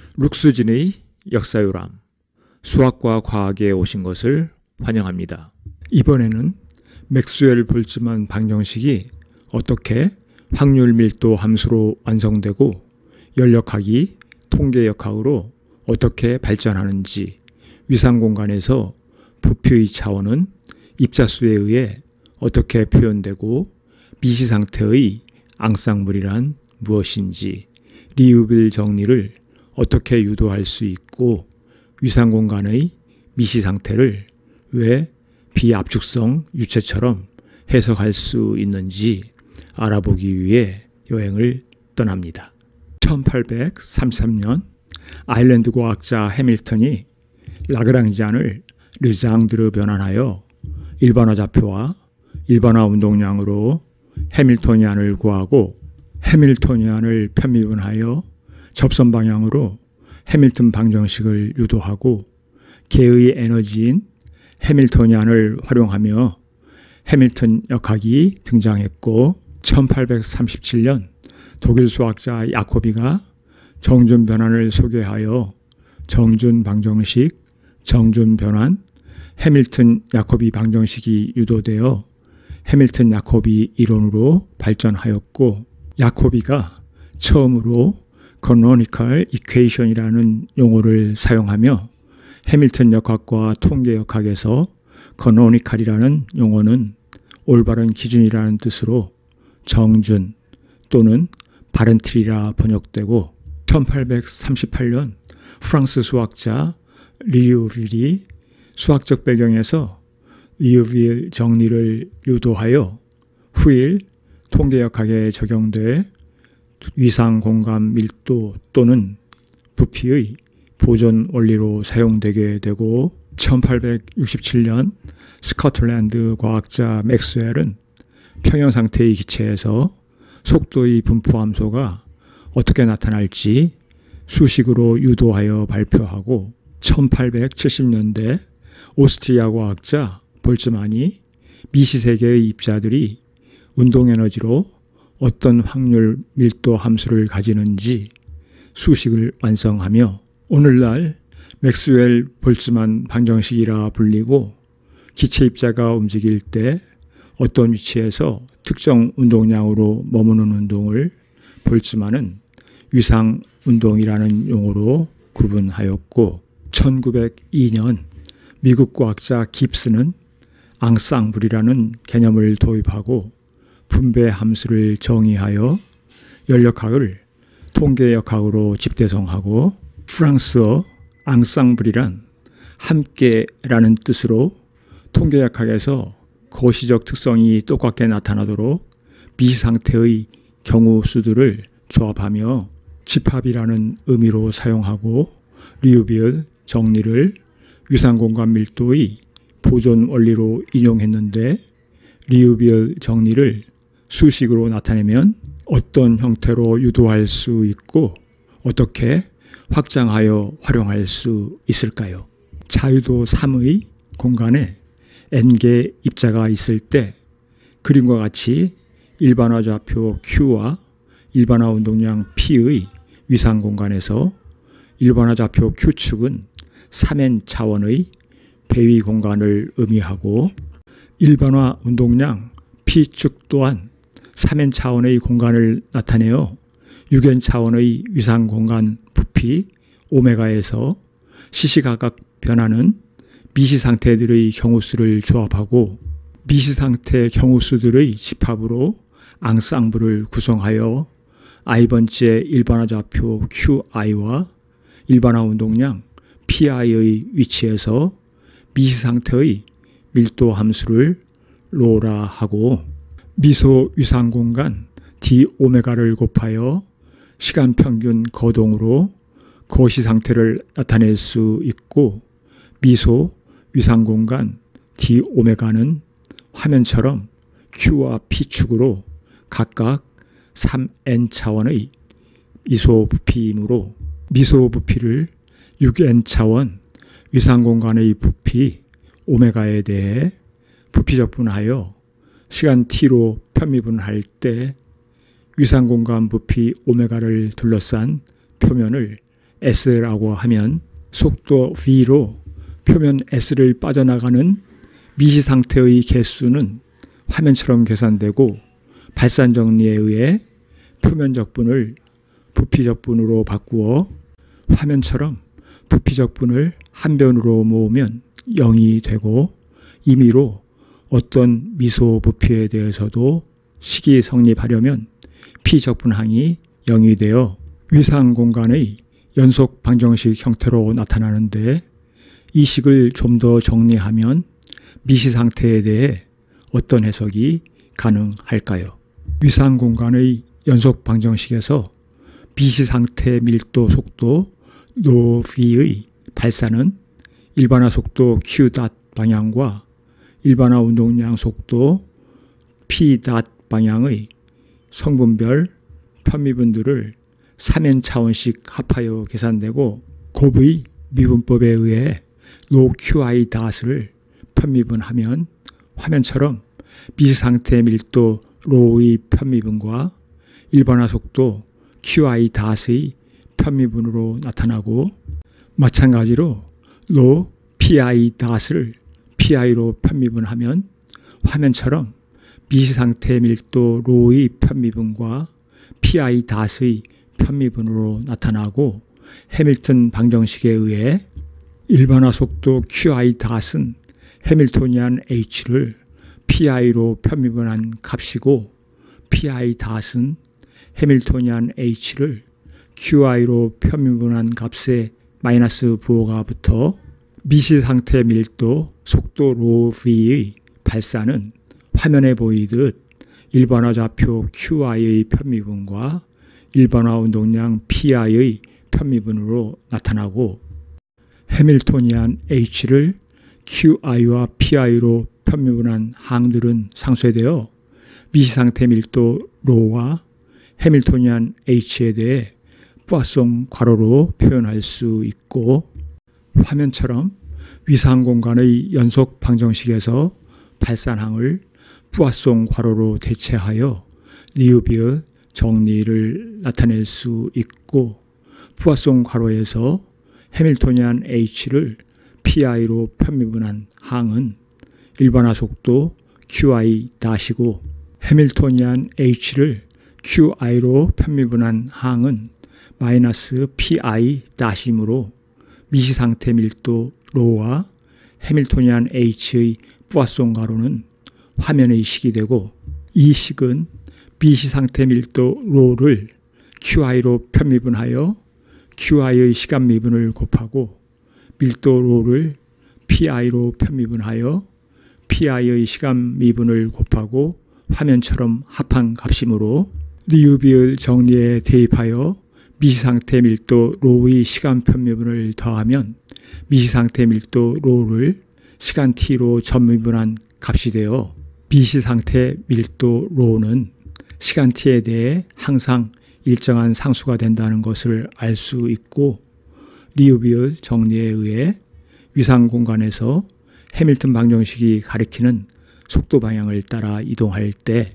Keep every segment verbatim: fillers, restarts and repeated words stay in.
룩스진의 역사요람, 수학과 과학에 오신 것을 환영합니다. 이번에는 맥스웰 볼츠만 방정식이 어떻게 확률 밀도 함수로 완성되고 연력학이 통계역학으로 어떻게 발전하는지, 위상 공간에서 부피의 차원은 입자수에 의해 어떻게 표현되고 미시 상태의 앙쌍블이란 무엇인지, 리우빌 정리를 어떻게 유도할 수 있고 위상 공간의 미시 상태를 왜 비압축성 유체처럼 해석할 수 있는지 알아보기 위해 여행을 떠납니다. 천팔백삼십삼 년 아일랜드 과학자 해밀턴이 라그랑지안을 르장드르 변환하여 일반화 좌표와 일반화 운동량으로 해밀토니안을 구하고 해밀토니안을 편미분하여 접선 방향으로 해밀턴 방정식을 유도하고 개의 에너지인 해밀토니안을 활용하며 해밀턴 역학이 등장했고, 천팔백삼십칠 년 독일 수학자 야코비가 정준 변환을 소개하여 정준 방정식, 정준 변환, 해밀턴 야코비 방정식이 유도되어 해밀턴 야코비 이론으로 발전하였고, 야코비가 처음으로 canonical equation이라는 용어를 사용하며 해밀턴 역학과 통계 역학에서 canonical이라는 용어는 올바른 기준이라는 뜻으로 정준 또는 바른 틀이라 번역되고, 천팔백삼십팔 년 프랑스 수학자 리우빌이 수학적 배경에서 리우빌 정리를 유도하여 후일 통계역학에 적용돼 위상 공간 밀도 또는 부피의 보존 원리로 사용되게 되고, 천팔백육십칠 년 스코틀랜드 과학자 맥스웰은 평형 상태의 기체에서 속도의 분포 함수가 어떻게 나타날지 수식으로 유도하여 발표하고, 천팔백칠십 년대 오스트리아 과학자 볼츠만이 미시세계의 입자들이 운동에너지로 어떤 확률 밀도 함수를 가지는지 수식을 완성하며 오늘날 맥스웰 볼츠만 방정식이라 불리고, 기체 입자가 움직일 때 어떤 위치에서 특정 운동량으로 머무는 운동을 볼츠만은 위상 운동이라는 용어로 구분하였고, 천구백이 년 미국 과학자 깁스는 앙쌍블이라는 개념을 도입하고 분배 함수를 정의하여 연력학을 통계역학으로 집대성하고, 프랑스어 앙쌍블이란 함께라는 뜻으로 통계역학에서 거시적 특성이 똑같게 나타나도록 미상태의 경우 수들을 조합하며 집합이라는 의미로 사용하고, 리우빌 정리를 위상공간 밀도의 보존 원리로 인용했는데, 리우빌 정리를 수식으로 나타내면 어떤 형태로 유도할 수 있고 어떻게 확장하여 활용할 수 있을까요? 자유도 삼의 공간에 n개 입자가 있을 때 그림과 같이 일반화 좌표 Q와 일반화 운동량 P의 위상 공간에서 일반화 좌표 Q축은 삼 엔 차원의 배위 공간을 의미하고, 일반화 운동량 P축 또한 삼 엔 차원의 공간을 나타내어 육 엔 차원의 위상 공간 부피 오메가에서 시시각각 변하는 미시 상태들의 경우수를 조합하고, 미시 상태 경우수들의 집합으로 앙쌍블을 구성하여 i번째 일반화 좌표 Qi와 일반화 운동량 Pi의 위치에서 미시 상태의 밀도 함수를 로라 하고, 미소 위상 공간 d 오메가를 곱하여 시간 평균 거동으로 거시 상태를 나타낼 수 있고, 미소 위상 공간 d 오메가는 화면처럼 Q와 P축으로 각각 삼 엔 차원의 미소 부피이므로 미소 부피를 육 엔 차원 위상 공간의 부피 오메가에 대해 부피적분하여 시간 t로 편미분할 때 위상 공간 부피 오메가를 둘러싼 표면을 S라고 하면 속도 V로 표면 S를 빠져나가는 미시 상태의 개수는 화면처럼 계산되고 발산 정리에 의해 표면적 분을 부피적 분으로 바꾸어 화면처럼 부피적 분을 한 변으로 모으면 영이 되고 임의로 어떤 미소 부피에 대해서도 식이 성립하려면 피적분항이 영이 되어 위상 공간의 연속 방정식 형태로 나타나는데 이 식을 좀 더 정리하면 미시 상태에 대해 어떤 해석이 가능할까요? 위상 공간의 연속 방정식에서 미시 상태 밀도 속도 노 V의 발산은 일반화 속도 Q 닷 방향과 일반화 운동량 속도 P 닷 방향의 성분별 편미분들을 삼 엔 차원씩 합하여 계산되고 곱의 미분법에 의해 노 큐아이 닷을 편미분하면 화면처럼 미시상태 밀도 로의 편미분과 일반화 속도 큐아이 닷의 편미분으로 나타나고 마찬가지로 로 피아이 닷을 피아이로 편미분하면 화면처럼 미시상태 밀도 로의 편미분과 피아이 닷의 편미분으로 나타나고 해밀턴 방정식에 의해 일반화 속도 큐아이 닷은 해밀토니안 H를 피아이로 편미분한 값이고 피아이 닷은 해밀토니안 H를 큐아이로 편미분한 값에 마이너스 부호가 붙어 미시상태 밀도 속도 로 V의 발산은 화면에 보이듯 일반화 좌표 큐아이의 편미분과 일반화 운동량 피아이의 편미분으로 나타나고 해밀토니안 H를 큐아이와 피아이로 편미분한 항들은 상쇄되어 미시상태 밀도 로와 해밀토니안 H에 대해 뿌아송 괄호로 표현할 수 있고 화면처럼 위상 공간의 연속 방정식에서 발산항을 뿌아송 괄호로 대체하여 리우비어 정리를 나타낼 수 있고 뿌아송 괄호에서 해밀토니안 H를 피아이로 편미분한 항은 일반화 속도 큐아이 닷이고 해밀토니안 H를 큐아이로 편미분한 항은 마이너스 피아이 닷이므로 미시상태 밀도 로와 해밀토니안 H의 뿌아송 괄호는 화면의 식이 되고 이 식은 미시상태 밀도 로를 큐아이로 편미분하여 큐아이의 시간 미분을 곱하고 밀도 로를 피아이로 편미분하여 피아이의 시간 미분을 곱하고 화면처럼 합한 값이므로 리우비을 정리에 대입하여 미시상태 밀도 로의 시간 편미분을 더하면 미시상태 밀도 로를 시간 t로 전미분한 값이 되어 미시상태 밀도 로는 시간 t에 대해 항상 일정한 상수가 된다는 것을 알 수 있고 리우비을 정리에 의해 위상 공간에서 해밀턴 방정식이 가리키는 속도 방향을 따라 이동할 때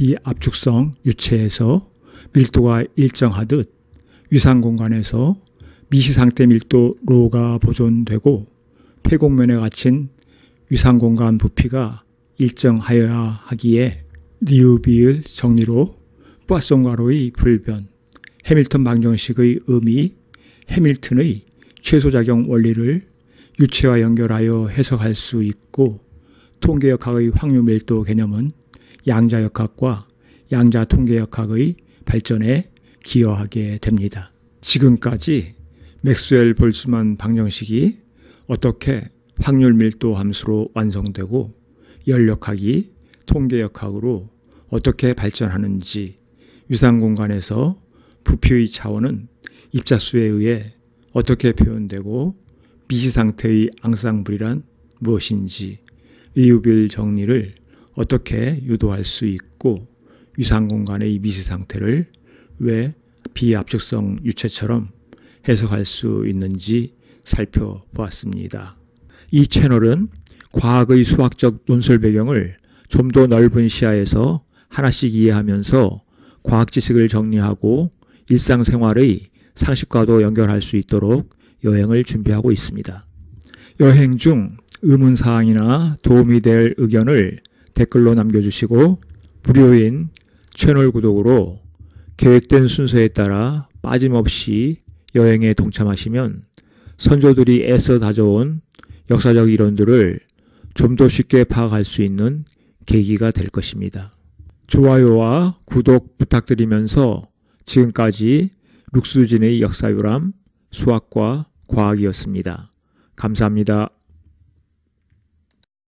비압축성 유체에서 밀도가 일정하듯 위상 공간에서 미시상태 밀도 로가 보존되고 폐곡면에 갇힌 위상 공간 부피가 일정하여야 하기에 리우비을 정리로 뿌아송 괄호의 불변, 해밀턴 방정식의 의미, 해밀턴의 최소작용 원리를 유체와 연결하여 해석할 수 있고 통계역학의 확률밀도 개념은 양자역학과 양자통계역학의 발전에 기여하게 됩니다. 지금까지 맥스웰 볼츠만 방정식이 어떻게 확률밀도 함수로 완성되고 열역학이 통계역학으로 어떻게 발전하는지 위상 공간에서 부피의 차원은 입자수에 의해 어떻게 표현되고 미시상태의 앙상블이란 무엇인지 리우비을 정리를 어떻게 유도할 수 있고 위상 공간의 미시상태를 왜 비압축성 유체처럼 해석할 수 있는지 살펴보았습니다. 이 채널은 과학의 수학적 논술 배경을 좀 더 넓은 시야에서 하나씩 이해하면서 과학 지식을 정리하고 일상생활의 상식과도 연결할 수 있도록 여행을 준비하고 있습니다. 여행 중 의문사항이나 도움이 될 의견을 댓글로 남겨주시고 무료인 채널 구독으로 계획된 순서에 따라 빠짐없이 여행에 동참하시면 선조들이 애써 다져온 역사적 이론들을 좀 더 쉽게 파악할 수 있는 계기가 될 것입니다. 좋아요와 구독 부탁드리면서 지금까지 룩수진의 역사유람 수학과 과학이었습니다. 감사합니다.